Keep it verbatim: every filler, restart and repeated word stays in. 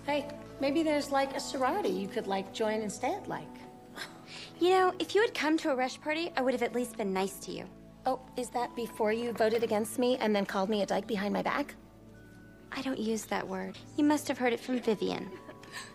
Hey, maybe there's like a sorority you could like join instead, like. You know, if you had come to a rush party, I would have at least been nice to you. Oh, is that before you voted against me and then called me a dyke behind my back? I don't use that word. You must have heard it from Vivian.